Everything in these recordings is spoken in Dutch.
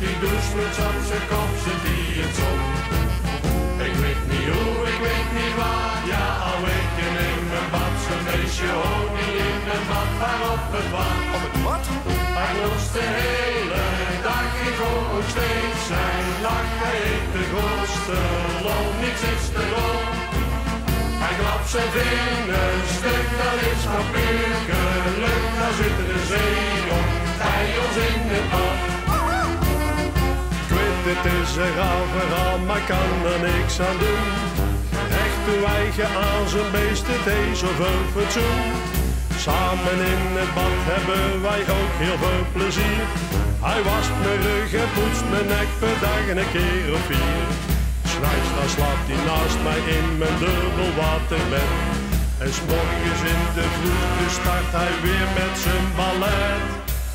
die douchemuts op zijn kop zit hij het zon. Ik weet niet hoe, ik weet niet waar, ja al weken in mijn bad. Zo'n beestje honing in mijn bad, waarop het wat. Op het wat? Hij lost de hele dag, ik hoor nog steeds zijn lach. Hij heeft de grootste lol, niks is te lol. Hij klapt zijn vingers stuk, dat is maar puur geluk. Daar zit de zee op, hij ons in het bad. Ik weet het is een raar verhaal, maar kan er niks aan doen. Echt uw eigen aan zijn beest, het is zoveel fatsoen. Samen in het bad hebben wij ook heel veel plezier. Hij wast mijn rug en poetst mijn nek per dag een keer of 4. S'nachts dan slaapt hij naast mij in mijn dubbel waterbed. En 's morgens in de vroegte start hij weer met zijn ballet.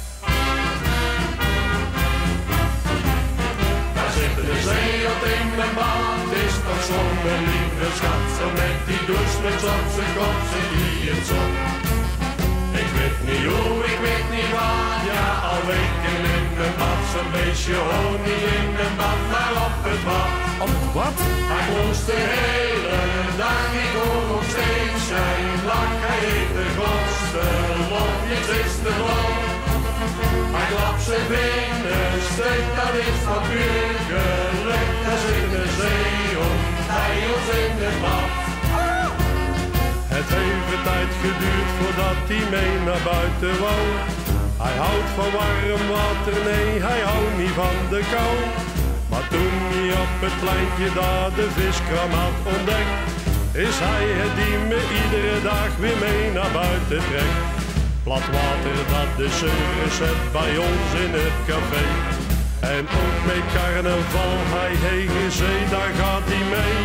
Daar zit de zeehond in mijn bad, is toch zonder lieve schat. Zo met die douchemuts op zijn kop zit hij het zon. Ik weet niet hoe, ik weet niet waar, ja al weken in mijn bad. Zo'n beestje honing in mijn bad, maar op het wat. Op het wat? Hij lost de hele dag, ik hoor nog steeds zijn lach. Hij heeft de grootste lol, niks is te lol. Hij klapt zijn vingers stuk, dat is van puur geluk. Daar zit de zeehond, hij ons in het bad. Het heeft een tijd geduurd voordat hij mee naar buiten wou. Hij houdt van warm water, nee hij houdt niet van de kou. Maar toen hij op het pleintje daar de viskraam had ontdekt, is hij het die me iedere dag weer mee naar buiten trekt. Plat water, dat is een recept bij ons in het café. En ook met carnaval, hij heen zee, daar gaat hij mee.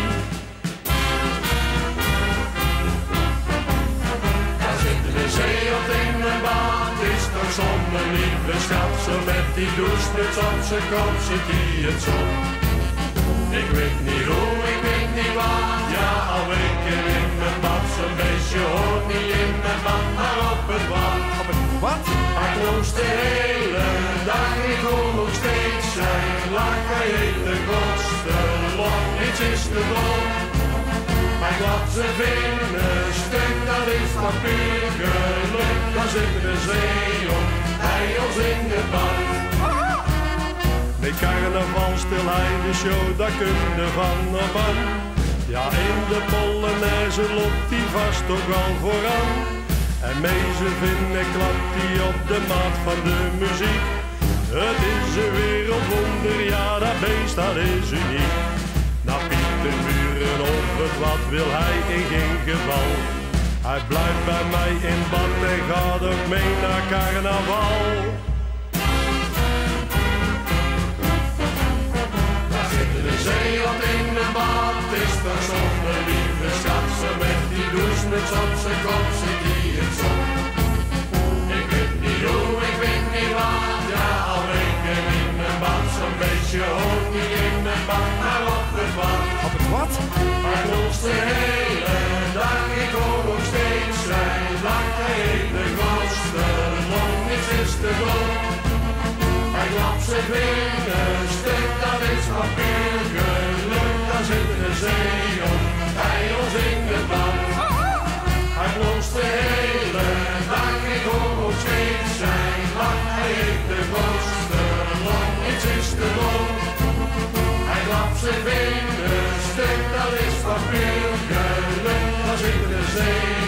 Daar zit de zeehond in mijn bad, is toch zonder lieve schat. Zo met die douchemuts op zijn kop zit hij het zon. Ik weet niet hoe, ik weet niet waar, ja al weken in mijn bad. Zo'n beestje hoort niet in mijn bad, maar op het wat. Op het wat? Hij kloost de hele dag, ik hoor nog steeds zijn lach. Hij heeft de grootste lol, niets is te dol. Hij klapt zijn vingers stuk, dat is van puur geluk. Daar zit de zeehond, hij ons in het bad. Met carnaval stil hij de show, daar kun je van op aan. Ja, in de Polonaise loopt hij vast toch wel vooraan. En mee zijn vinden klapt hij op de maat van de muziek. Het is een wereldwonder, ja dat beest dat is uniek. Na Pieter Muren of het wat wil hij in geen geval. Hij blijft bij mij in bad en gaat ook mee naar carnaval. De zeehond in mijn bad, is toch zonder lieve schat. Zo met die douchemuts op zijn kop zit hij het zon. Ik weet niet hoe, ik weet niet waar, ja al weken in mijn bad. Zo'n beetje honing in mijn bad, maar op het wat. Op het wat? Hij lost de hele dag, ik hoor nog steeds zijn lach. Hij heeft de grootste lol, niks is te dol. Hij klapt zijn vingers stuk, dat is van puur geluk. Daar zit de zeehond, hij ons in het bad. Hij blonst de hele dag, ik hoor nog steeds zijn lach. Hij heeft de grootste lol, niets is te dol. Hij klapt zijn vingers stuk, dat is van puur geluk. Daar zit de zeehond.